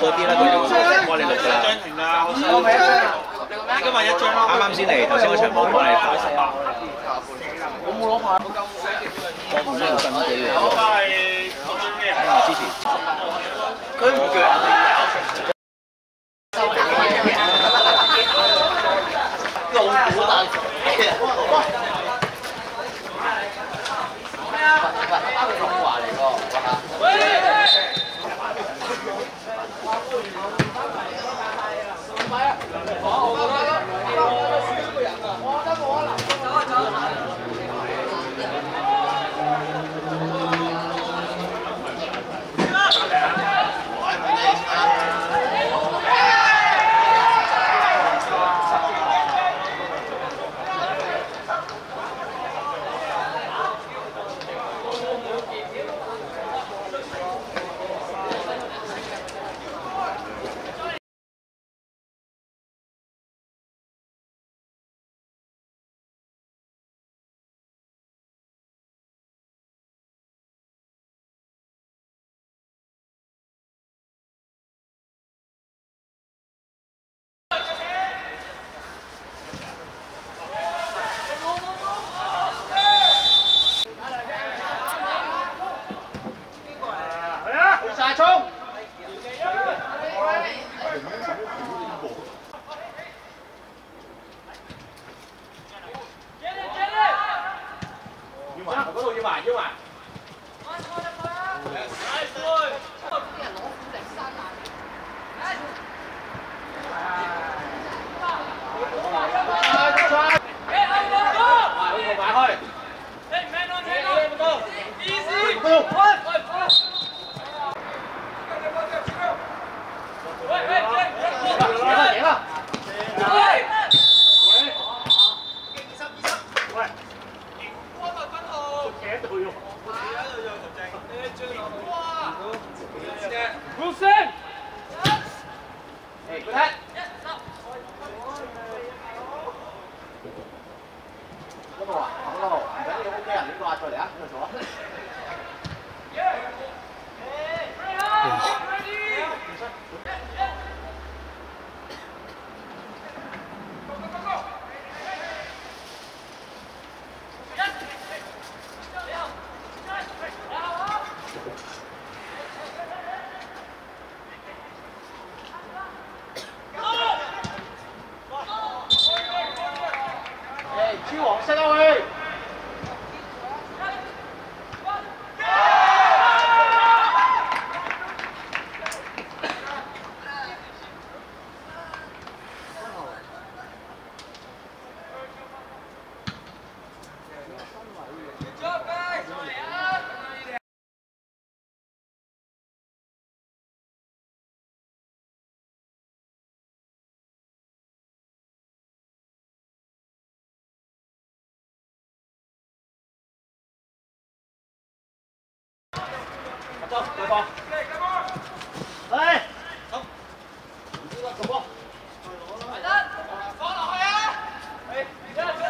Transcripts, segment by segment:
嗰啲咧，佢就會幫你錄㗎啦。 停啦，你今日一張咯。 啱啱先嚟，頭先嗰場冇幫你打18。 我冇攞牌。 我唔係新機嘅。 我係咩啊？ 之前。 佢唔腳。老虎大隻。包佢講話嚟喎。走，对方。来，走。走波。係得，放落去啊！係，走啊！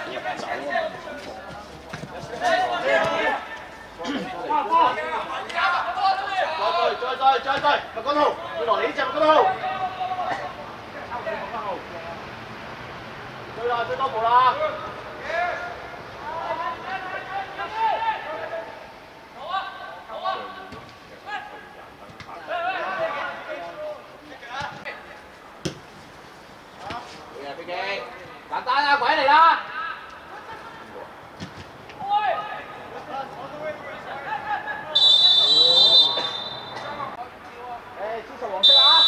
再，麥君浩，要落嚟呢隻麥君浩。追啦，追多步啦！簡單啊，鬼嚟啦！支持黃色啊！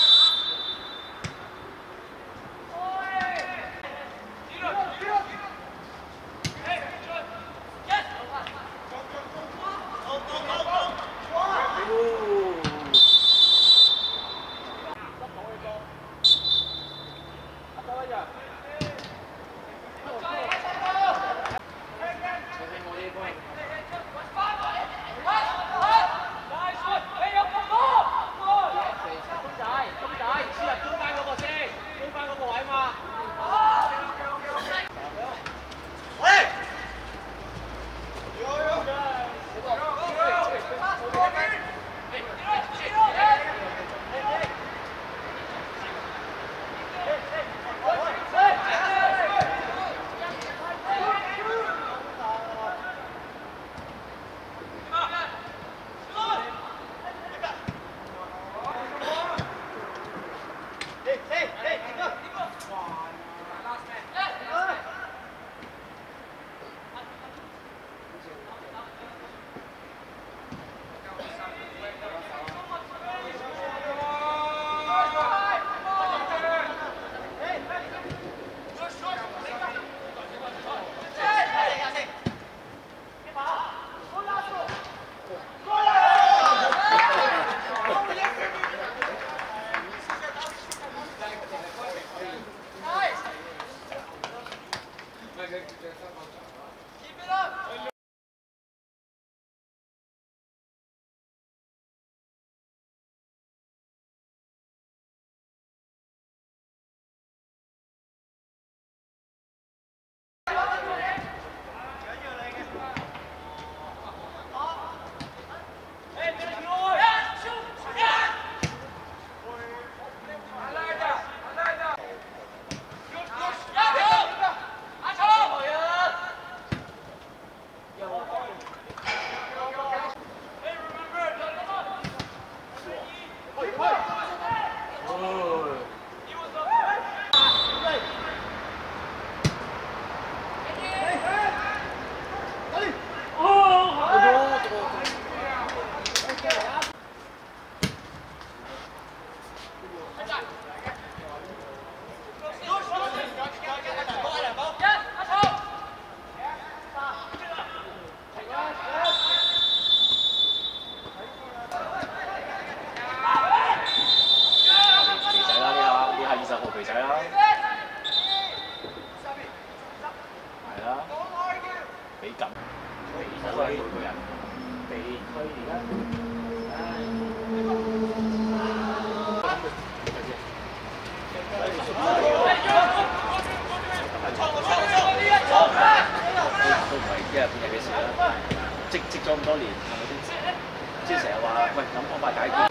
積咗咁多年，係咪先？即係成日話，喂，諗方法解決。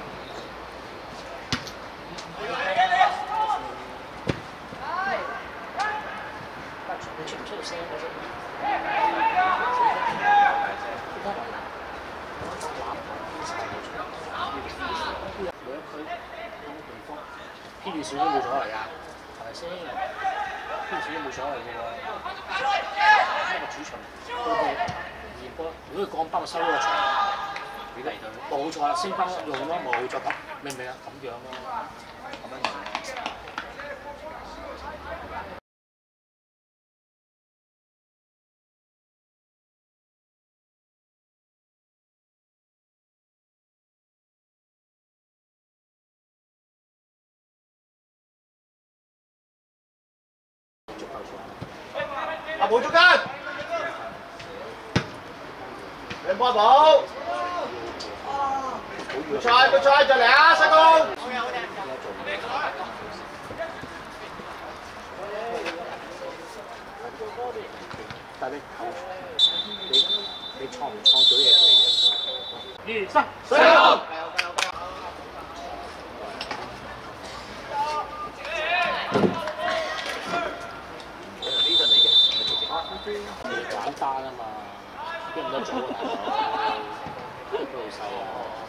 你出唔出到聲嗰啫？每一區地方偏遠少都冇所謂㗎，係咪先？偏少都冇所謂嘅喎。一個主場到到二波，如果佢降班，我收咗個場，俾第二隊。冇錯啦，升班用咯，冇錯咁，明唔明啊？咁樣咯，咁樣。 阿寶中間，兩波寶，冇錯冇錯，就嚟啊，西貢。 但係你創唔創造嘢出嚟嘅？2、3， 西貢。 簡單啊嘛，邊咁多組啊？都好細啊，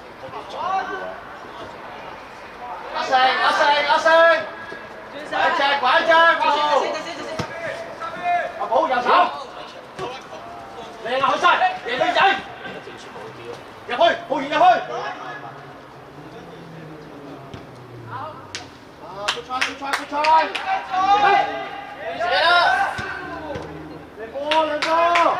阿成，拐隻，阿寶右手，靚啊，去晒，贏女仔，入去，浩然入去。出賽，射啦！兩波，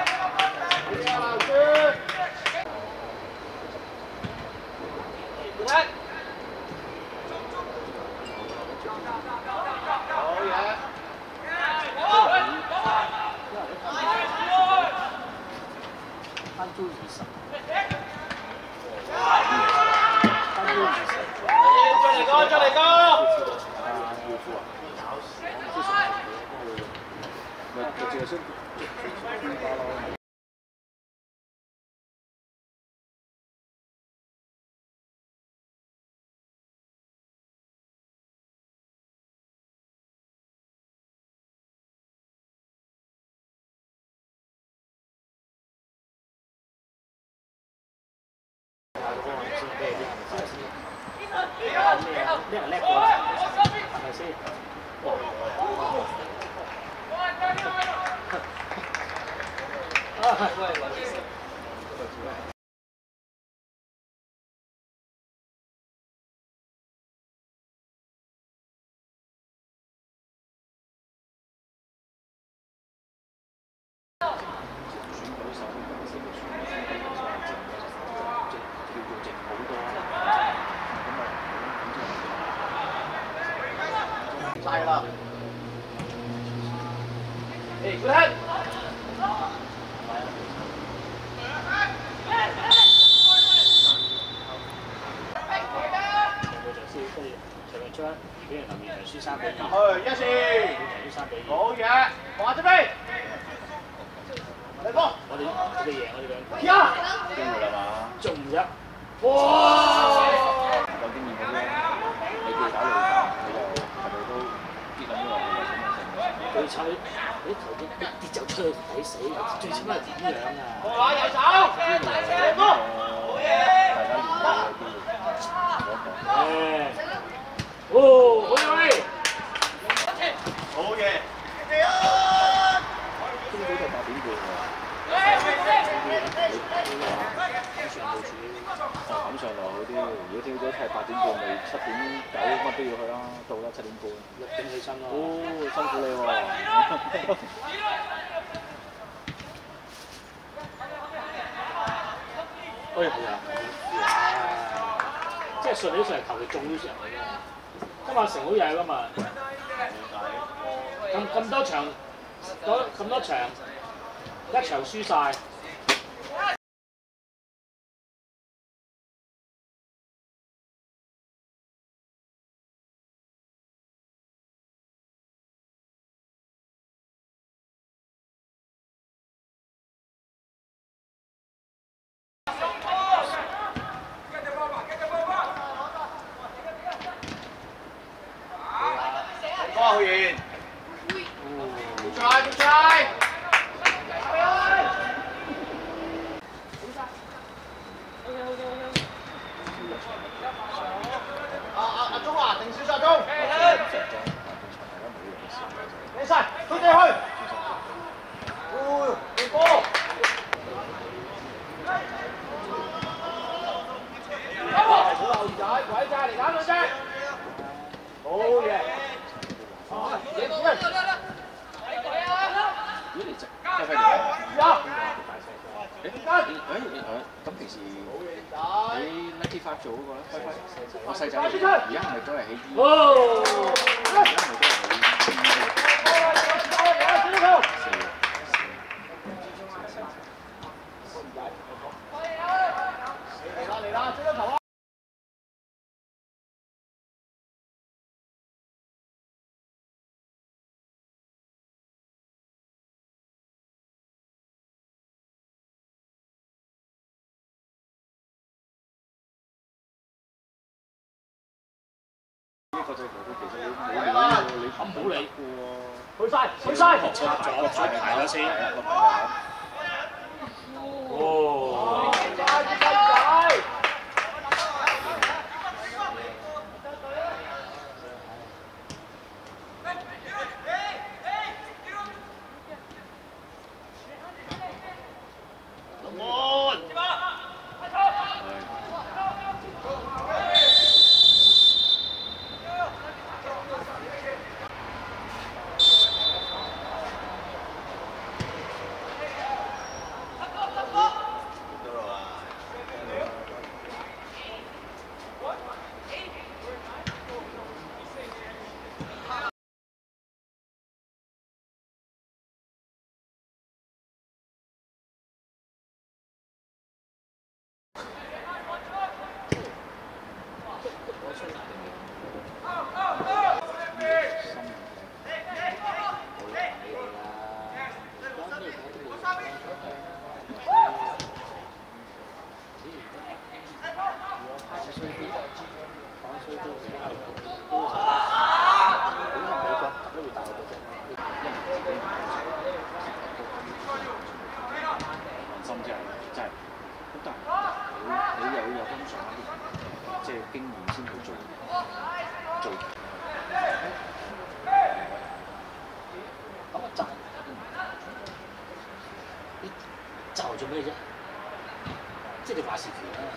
翻租20， 再嚟個！ 叻係叻過啦，係咪先？ 晒啦 ！A 嚟，佢聽。 出一俾人留現場輸3比2， 去一線， 輸3比2， 好嘢，黃志飛，嚟波， 我哋贏我哋兩個， 呀， 機會啦嘛， 仲唔入？ 哇！ 有經驗嗰啲，你叫打路球，佢就係咪都跌緊咗落去嘅最慘你頭先一跌就出去抵死，最慘係點樣啊？ 過下右手，嚟波，好嘢， 大家練到嘅機會， 哦，好嘢！ 好嘢， 中島就8點半喎。咁上來好啲，如果朝早踢8點半，咪7點9乜都要去啦，到啦7點半。 6點起身咯。 哦，辛苦你喎。 哎呀，即係順理成章求其中咗上嚟嘅。今日成好曳㗎嘛？咁多場，一場輸晒。 好遠，好彩！阿鐘啊，定少少鐘，你晒，推地去，換波，好後仔，鬼仔嚟揀兩隻，好嘢。 如果你直揮揮嚟，咁平時喺 95做嗰個咧，揮揮，我細仔嚟，而家係咪都係喺醫？而家係咪都係喺嚟啦，追咗球啊！ 國際球隊其實你冚冇理嘅喎， 去晒，去晒， 再排咗先。哦。 經驗先去做。 咁啊就做咩啫？即係你話事權啦，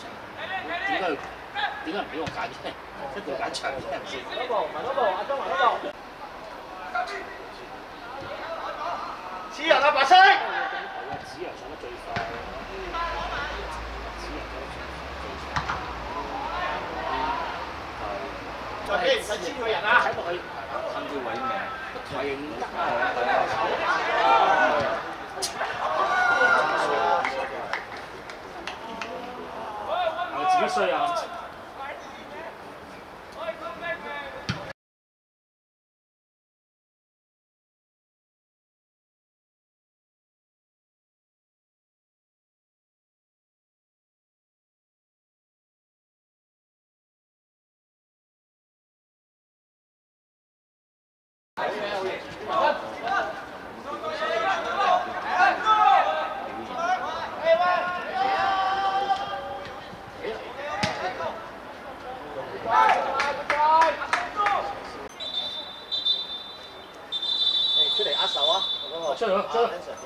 點解唔俾我揀啫？一定要揀長嘅，係咪先？ 嗰部，埋嗰部，阿鐘埋嗰部。黐人啊，白色！ 子陽上得最快。再俾唔使黐佢人啊！ 撐啲位咩？ 型得啊， 係自己衰啊！ 出嚟握手啊！嗰個出嚟，出嚟。